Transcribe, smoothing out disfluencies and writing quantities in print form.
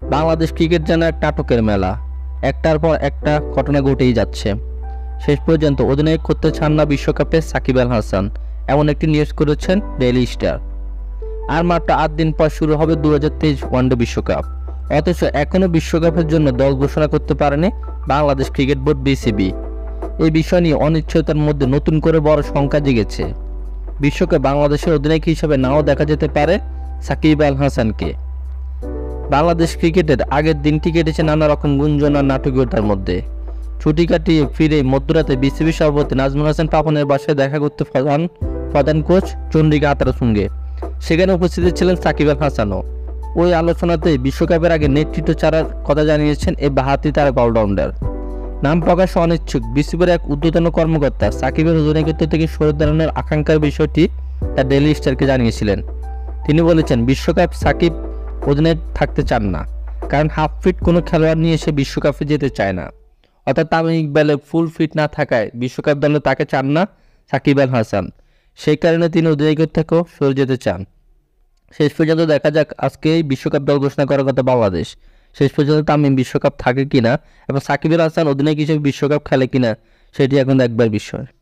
Bangladesh cricket যেন এক নাটকের মেলা, একটার পর একটা ঘটনা ঘটেই যাচ্ছে। শেষ পর্যন্ত অধিনায়ক করতে চান না বিশ্বকাপে সাকিব আল হাসান, এমন একটি নিউজ করেছেন ডেইলি স্টার। আর মাত্র 8 দিন পর শুরু হবে 2023 ওয়ানডে বিশ্বকাপ, অথচ এখনও বিশ্বকাপের জন্য দল ঘোষণা করতে পারেনি বাংলাদেশ ক্রিকেট বোর্ড বিসিবি। এই বিষয় নিয়ে অনিশ্চয়তার মধ্যে নতুন করে বড় শঙ্কা জেগেছে। বিশ্বকাপে বাংলাদেশের অধিনায়ক হিসেবে নাও দেখা যেতে পারে সাকিব আল হাসানকে। বাংলাদেশ ক্রিকেটের আগের দিনটি কেটেছে নানা রকম গুঞ্জন আর নাটকীয়তার মধ্যে। ছুটি কাটিয়ে ফিরে মধ্যরাতে বিসিবি সভাপতি নাজমুল হাসান পাপনের বাসায় দেখা করতে প্রধান কোচ চন্ডিকা আতার সঙ্গে। সেখানে উপস্থিত ছিলেন সাকিব আল হাসানও। ওই আলোচনাতে বিশ্বকাপের আগে নেতৃত্ব ছাড়ার কথা জানিয়েছেন এই বাহাতি তারকা অলরাউন্ডার। নাম প্রকাশে অনিচ্ছুক বিসিবির এক ঊর্ধ্বতন কর্মকর্তা সাকিবের অধিনায়কত্ব থেকে সরে দাঁড়ানোর আকাঙ্ক্ষার বিষয়টি তার ডেইলি স্টারকে জানিয়েছিলেন। তিনি বলেছেন, বিশ্বকাপ সাকিব অধিনায়ক থাকতে চান না, কারণ হাফ ফিট কোনো খেলোয়াড় নিয়ে এসে বিশ্বকাপে যেতে চায় না। অর্থাৎ তামিম ইকবালের ফুল ফিট না থাকায় বিশ্বকাপ দলে তাকে চান না সাকিব আল হাসান। সেই কারণে তিনি অধিনায়কের থেকেও সরে যেতে চান। শেষ পর্যন্ত দেখা যাক, আজকেই বিশ্বকাপ দল ঘোষণা করার কথা বাংলাদেশ। শেষ পর্যন্ত তামিম বিশ্বকাপ থাকে কিনা এবং সাকিব আল হাসান অধিনায়ক হিসেবে বিশ্বকাপ খেলে কিনা সেটি এখন দেখবার বিষয়।